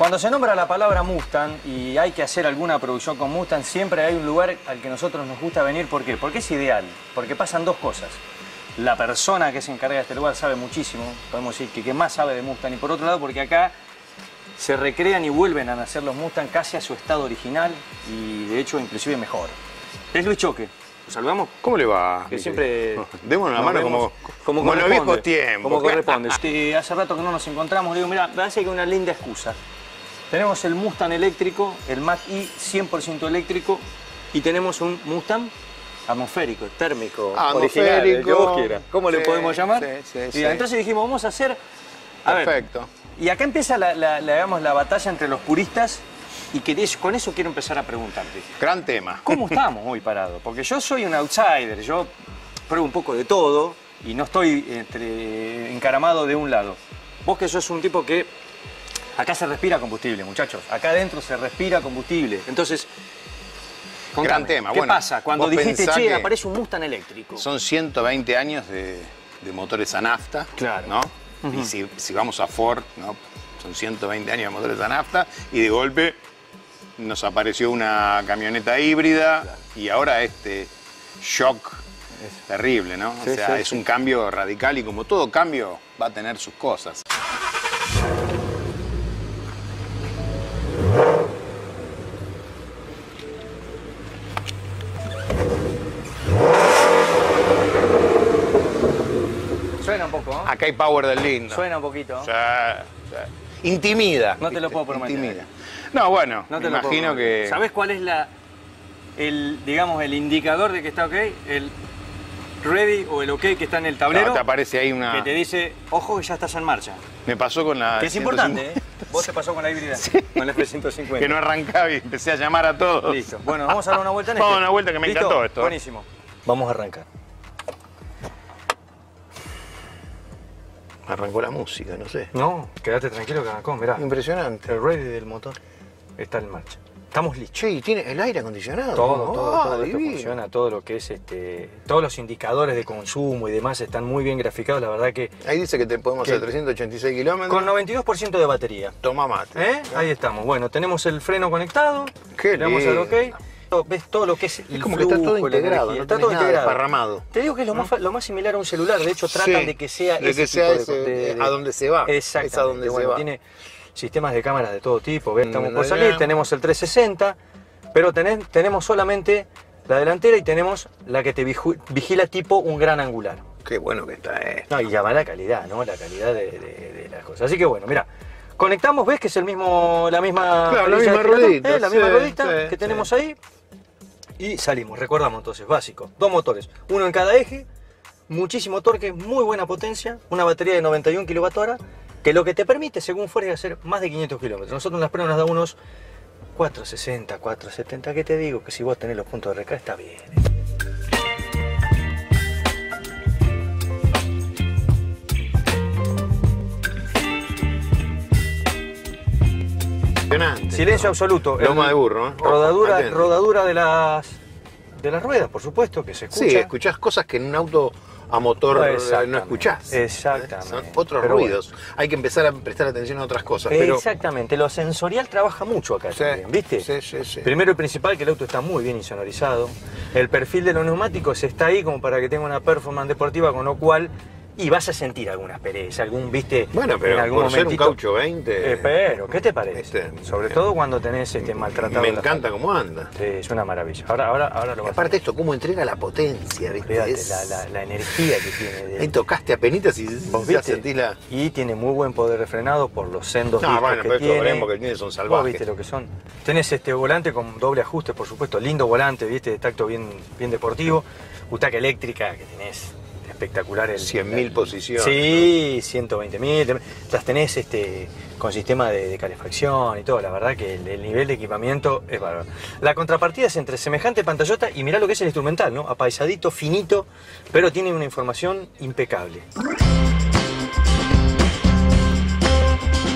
Cuando se nombra la palabra Mustang y hay que hacer alguna producción con Mustang, siempre hay un lugar al que nosotros nos gusta venir. ¿Por qué? Porque es ideal. Porque pasan dos cosas. La persona que se encarga de este lugar sabe muchísimo. Podemos decir que más sabe de Mustang. Y por otro lado, porque acá se recrean y vuelven a nacer los Mustang casi a su estado original. Y de hecho, inclusive mejor. Es Luis Choque. ¿Lo saludamos? ¿Cómo le va? Que siempre... Démonos la mano como en los viejos tiempos. Como corresponde. Hace rato que no nos encontramos. Le digo, mira, me parece que hay una linda excusa. Tenemos el Mustang eléctrico, el Mach-E 100% eléctrico, y tenemos un Mustang atmosférico, térmico, original, el que vos quieras. ¿Cómo le podemos llamar? Sí. Entonces dijimos, vamos a hacer... Perfecto. Y acá empieza la batalla entre los puristas, y con eso quiero empezar a preguntarte. Gran tema. ¿Cómo estamos hoy parados? Porque yo soy un outsider, yo pruebo un poco de todo, y no estoy encaramado de un lado. Vos que sos un tipo que... Acá se respira combustible, muchachos. Acá adentro se respira combustible. Entonces, contame, gran tema. ¿Qué pasa cuando dijiste, che, aparece un Mustang eléctrico? Son 120 años de motores a nafta, claro, ¿no? Y si vamos a Ford, ¿no? Son 120 años de motores a nafta y de golpe nos apareció una camioneta híbrida, claro. Y ahora este shock terrible, ¿no? Sí, o sea, sí, es un cambio radical y como todo cambio va a tener sus cosas. Suena un poco, ¿no? Acá hay power del lindo. Suena un poquito. Sí. Intimida. No te lo puedo prometer. Intimida. No, bueno, no me imagino que... ¿Sabés cuál es el indicador de que está ok? El ready o el ok que está en el tablero. No, te aparece ahí una... Que te dice, ojo que ya estás en marcha. Me pasó con la... Que es 150. importante, ¿eh? Vos te pasó con la híbrida, sí. Con la F-150. Que no arrancaba y empecé a llamar a todos. Listo. Bueno, vamos a dar una vuelta en Vamos a dar una vuelta que me encantó esto. Buenísimo. Vamos a arrancar. Arrancó la música, no sé. No, quédate tranquilo que arrancó, mirá. Impresionante. El ready del motor está en marcha. Estamos listos. Che, y tiene el aire acondicionado. Todo esto funciona, todo lo que es todos los indicadores de consumo y demás están muy bien graficados, la verdad que... Ahí dice que te podemos hacer 386 kilómetros. Con 92% de batería. Toma mate. Ahí estamos. Bueno, tenemos el freno conectado. Qué le damos al OK. Ves todo lo que es el como flujo, que está todo integrado, no está todo integrado. Desparramado. Te digo que es lo más similar a un celular, de hecho tratan de que sea a donde se va. Exactamente. Es a donde se va. Tiene sistemas de cámaras de todo tipo, ¿ves? Estamos por salir, tenemos el 360, pero tenemos solamente la delantera y tenemos la que te vigila tipo un gran angular. Qué bueno que está, No, y llama la calidad, ¿no? La calidad de las cosas. Así que bueno, mira. Conectamos, ¿ves que es la misma ruedita? La misma ruedita que tenemos ahí. Y salimos, recordamos entonces, básico. Dos motores, uno en cada eje, muchísimo torque, muy buena potencia, una batería de 91 kWh, que lo que te permite, según Ford, es hacer más de 500 kilómetros. Nosotros en las pruebas nos da unos 460, 470, ¿qué te digo? Que si vos tenés los puntos de recarga está bien. Silencio absoluto. Loma de burro, ¿eh? Rodadura de las ruedas, por supuesto, que se escucha. Sí, escuchás cosas que en un auto a motor no escuchás. Exactamente. Son otros ruidos. Bueno. Hay que empezar a prestar atención a otras cosas. Exactamente. Lo sensorial trabaja mucho acá también, ¿viste? Sí. Primero y principal, que el auto está muy bien insonorizado. El perfil de los neumáticos está ahí como para que tenga una performance deportiva, con lo cual... Y vas a sentir alguna pereza, ¿viste? Bueno, pero en algún por ser un momentito, caucho 20... pero, ¿qué te parece? Sobre todo cuando tenés maltratado. Me encanta cómo anda. Sí, es una maravilla. Ahora lo vas aparte esto, cómo entrega la potencia, ¿viste? Fíjate, la energía que tiene. Ahí tocaste a penitas y ya sentís la... Y tiene muy buen poder de frenado por los sendos discos bueno, que pero tiene. estos Brembo que tiene son salvajes. Vos viste lo que son. Tenés volante con doble ajuste, por supuesto. Lindo volante, ¿viste? De tacto bien deportivo. Butaca eléctrica que tenés... espectacular. 100.000 posiciones. Sí, 120.000. Las tenés con sistema de calefacción y todo. La verdad que el nivel de equipamiento es bárbaro. La contrapartida es entre semejante pantallota y mirá lo que es el instrumental, ¿no? Apaisadito, finito, pero tiene una información impecable.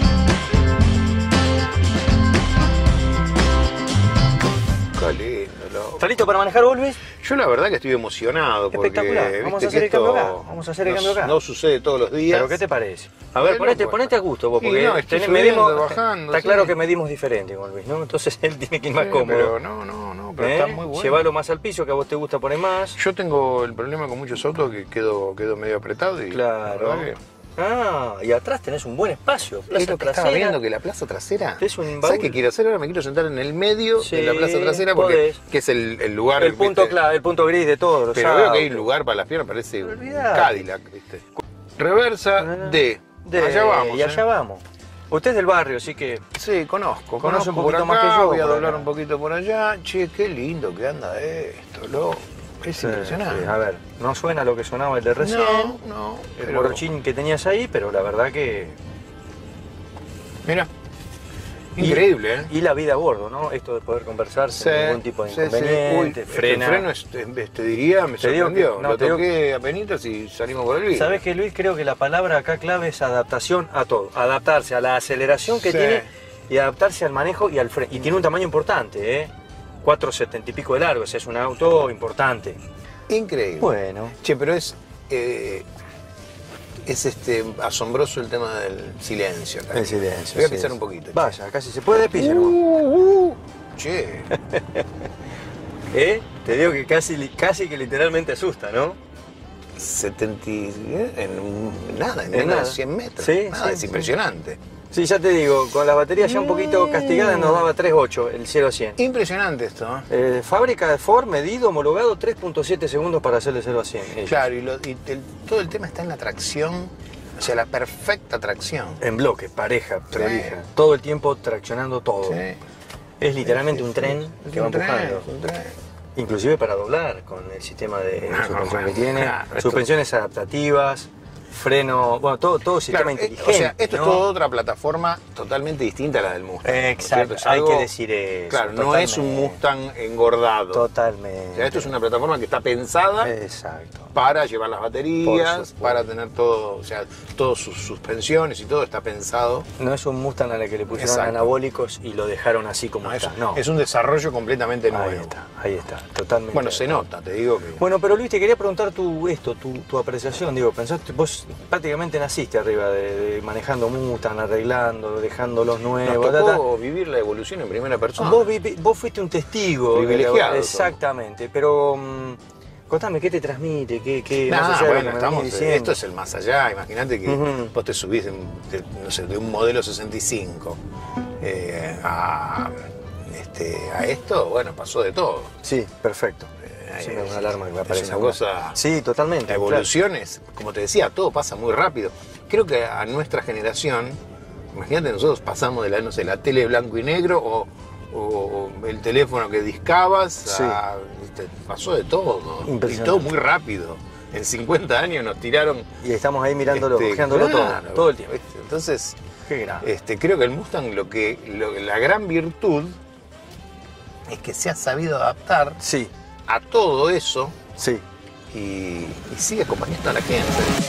Qué lindo. ¿Estás listo para manejar vos, Luis? Yo la verdad que estoy emocionado. Espectacular. Porque, Vamos viste a hacer que el cambio acá. esto Vamos a hacer el cambio acá. No sucede todos los días. ¿Pero qué te parece? A Bueno, ver, pues. ponete a gusto vos, Sí, porque no, estoy subiendo, bajando, está sí. claro que medimos diferente con Luis, ¿no? Entonces él tiene que ir más cómodo. Pero no, pero está muy bueno. Llévalo más al piso, que a vos te gusta poner más. Yo tengo el problema con muchos autos que quedo medio apretado y Claro. la verdad Ah, y atrás tenés un buen espacio. que Plaza es lo que trasera. estaba viendo, que la plaza trasera. Es un baúl. ¿Sabes qué quiero hacer ahora? Me quiero sentar en el medio Sí, de la plaza trasera porque podés. que es el lugar. El punto ¿viste? clave, el punto gris de todos los Pero veo que hay un autos. lugar para las piernas, parece un Olvidate. Cadillac, ¿viste? Reversa de. Allá vamos. Y allá vamos. Usted es del barrio, así que Sí, conozco Conoce un por poquito acá, más que yo voy a por doblar acá. un poquito por allá. Che, qué lindo que anda esto, loco. Es impresionante. sí, a ver, no suena lo que sonaba el de recién. No, El pero- morochín que tenías ahí, pero la verdad que... Mira, increíble, ¿eh? Y la vida a bordo, ¿no? Esto de poder conversar sin ningún tipo de sí. inconveniente, Uy, frena. El freno, te diría, me Te digo sorprendió. que- no, Lo te digo toqué a penitas y salimos por el vidrio. ¿Sabes qué, Luis? Creo que la palabra acá clave es adaptación a todo. Adaptarse a la aceleración que Sí. tiene y adaptarse al manejo y al freno. Y tiene un tamaño importante, ¿eh? 4,70 y pico de largo, o sea, es un auto importante. Increíble. Bueno. Che, pero es asombroso el tema del silencio acá. El silencio. Voy a sí. pisar un poquito. che. Vaya, casi se puede pisar. Che, Te digo que casi que literalmente asusta, ¿no? 70 nada, en En menos nada. de 100 metros. Sí, Nada, sí, es sí. impresionante. Sí, ya te digo, con las baterías ya un poquito castigadas nos daba 3,8 el 0 a 100. Impresionante esto, ¿eh? Fábrica de Ford, medido, homologado, 3,7 segundos para hacer de 0 a 100. ellos. Claro, todo el tema está en la tracción, o sea, la perfecta tracción. En bloque, pareja, prolija. Todo el tiempo traccionando todo. Sí. Es literalmente un tren Es que va un tren, empujando. es un tren. Inclusive para doblar con el sistema de suspensión que tiene. claro, esto- Suspensiones adaptativas, freno, bueno, todo sistema Claro, inteligente. o sea, esto ¿no? es toda otra plataforma totalmente distinta a la del Mustang. ¿no es Exacto, cierto? Es hay algo- que decir eso. Claro, no es un totalmente. Mustang engordado. Totalmente. O sea, esto es una plataforma que está pensada Exacto. para llevar las Por baterías, supuesto. para tener todo, o sea, todas sus suspensiones y todo está pensado. No es un Mustang a la que le pusieron Exacto. anabólicos y lo dejaron así como No, está. No, es un desarrollo completamente nuevo. ahí está, totalmente. Bueno, se nota, te digo que. Bueno, pero Luis, te quería preguntar tu apreciación. Digo, pensaste, vos prácticamente naciste arriba de manejando Mustang, arreglando, dejando los nos nuevos. tocó vivir la evolución en primera persona. Vos fuiste un testigo. Privilegiado Exactamente, pero contame, ¿qué te transmite? ¿Qué Nah, más allá de lo bueno, que me estamos, venís diciendo? esto es el más allá. Imagínate que Ujú. vos te subís no sé, de un modelo 65 a esto, bueno, pasó de todo. Sí, perfecto. Sí, me da una alarma que me aparece. Es una cosa. Sí, totalmente. La evolución es, como te decía, todo pasa muy rápido. Creo que a nuestra generación, imagínate, nosotros pasamos de la, no sé, la tele blanco y negro o el teléfono que discabas, Sí. ¿viste? Pasó de todo, ¿no? Y Impresionante. todo muy rápido. En 50 años nos tiraron. Y estamos ahí mirándolo, ojeándolo claro, todo el tiempo. ¿viste? Entonces, Qué grande. creo que el Mustang la gran virtud es que se ha sabido adaptar Sí, a todo eso sí. y sigue acompañando a la gente.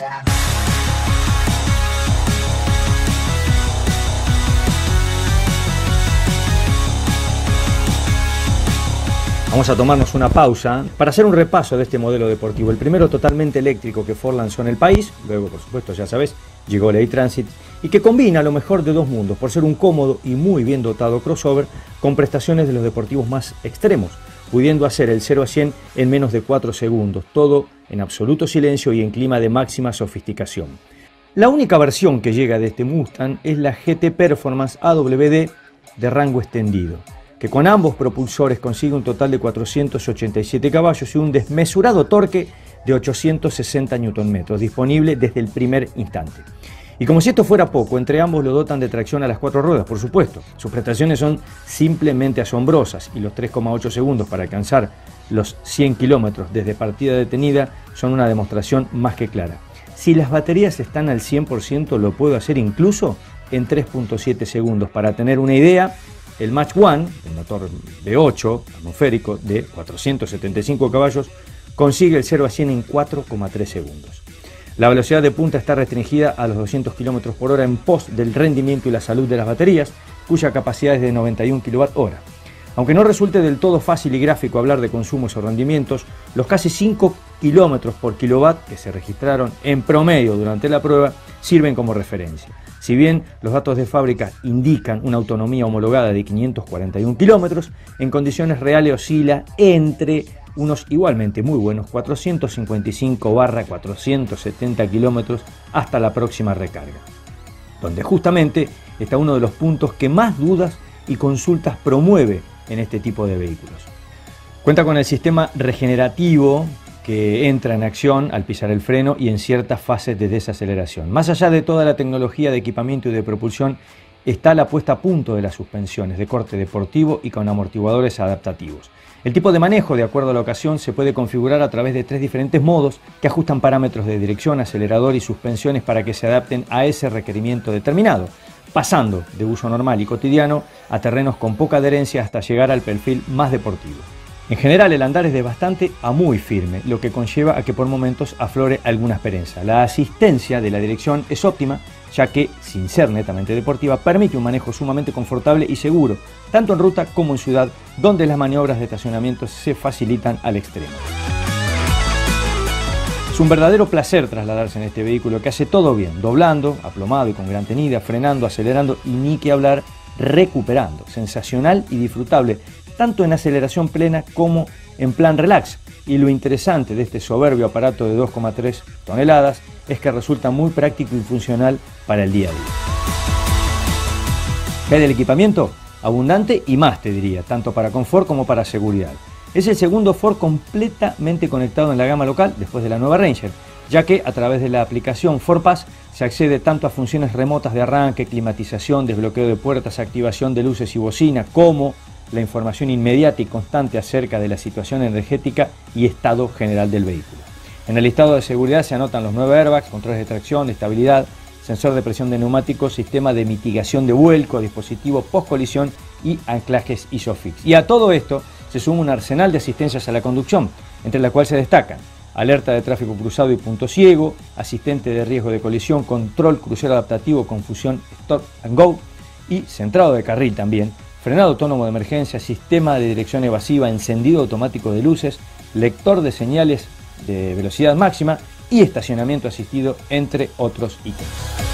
Vamos a tomarnos una pausa para hacer un repaso de este modelo deportivo. El primero totalmente eléctrico que Ford lanzó en el país, luego por supuesto ya sabes, llegó el E-Transit, y que combina lo mejor de dos mundos por ser un cómodo y muy bien dotado crossover con prestaciones de los deportivos más extremos, pudiendo hacer el 0 a 100 en menos de 4 segundos, todo en absoluto silencio y en clima de máxima sofisticación. La única versión que llega de este Mustang es la GT Performance AWD de rango extendido, que con ambos propulsores consigue un total de 487 caballos y un desmesurado torque de 860 Nm, disponible desde el primer instante. Y como si esto fuera poco, entre ambos lo dotan de tracción a las 4 ruedas, por supuesto. Sus prestaciones son simplemente asombrosas y los 3,8 segundos para alcanzar los 100 kilómetros desde partida detenida son una demostración más que clara. Si las baterías están al 100%, lo puedo hacer incluso en 3,7 segundos. Para tener una idea, el Mach 1, el motor V8 atmosférico de 475 caballos, consigue el 0 a 100 en 4,3 segundos. La velocidad de punta está restringida a los 200 km por hora en pos del rendimiento y la salud de las baterías, cuya capacidad es de 91 kWh. Aunque no resulte del todo fácil y gráfico hablar de consumos o rendimientos, los casi 5 kilómetros por kilowatt que se registraron en promedio durante la prueba sirven como referencia. Si bien los datos de fábrica indican una autonomía homologada de 541 kilómetros, en condiciones reales oscila entre unos igualmente muy buenos 455/470 kilómetros hasta la próxima recarga, donde justamente está uno de los puntos que más dudas y consultas promueve en este tipo de vehículos. Cuenta con el sistema regenerativo que entra en acción al pisar el freno y en ciertas fases de desaceleración. Más allá de toda la tecnología de equipamiento y de propulsión, está la puesta a punto de las suspensiones de corte deportivo y con amortiguadores adaptativos. El tipo de manejo, de acuerdo a la ocasión, se puede configurar a través de 3 diferentes modos que ajustan parámetros de dirección, acelerador y suspensiones para que se adapten a ese requerimiento determinado, pasando de uso normal y cotidiano a terrenos con poca adherencia hasta llegar al perfil más deportivo. En general, el andar es de bastante a muy firme, lo que conlleva a que por momentos aflore alguna aspereza. La asistencia de la dirección es óptima, ya que, sin ser netamente deportiva, permite un manejo sumamente confortable y seguro, tanto en ruta como en ciudad, donde las maniobras de estacionamiento se facilitan al extremo. Es un verdadero placer trasladarse en este vehículo que hace todo bien, doblando, aplomado y con gran tenida, frenando, acelerando y ni que hablar, recuperando. Sensacional y disfrutable, tanto en aceleración plena como en plan relax. Y lo interesante de este soberbio aparato de 2,3 toneladas es que resulta muy práctico y funcional para el día a día. ¿Qué del equipamiento? Abundante y más, te diría, tanto para confort como para seguridad. Es el segundo Ford completamente conectado en la gama local después de la nueva Ranger, ya que a través de la aplicación Ford Pass se accede tanto a funciones remotas de arranque, climatización, desbloqueo de puertas, activación de luces y bocina, como la información inmediata y constante acerca de la situación energética y estado general del vehículo. En el listado de seguridad se anotan los 9 airbags, controles de tracción, de estabilidad, sensor de presión de neumáticos, sistema de mitigación de vuelco, dispositivo post-colisión y anclajes ISOFIX. Y a todo esto se suma un arsenal de asistencias a la conducción, entre las cuales se destacan alerta de tráfico cruzado y punto ciego, asistente de riesgo de colisión, control crucero adaptativo con función Stop and Go y centrado de carril también, frenado autónomo de emergencia, sistema de dirección evasiva, encendido automático de luces, lector de señales de velocidad máxima y estacionamiento asistido, entre otros ítems.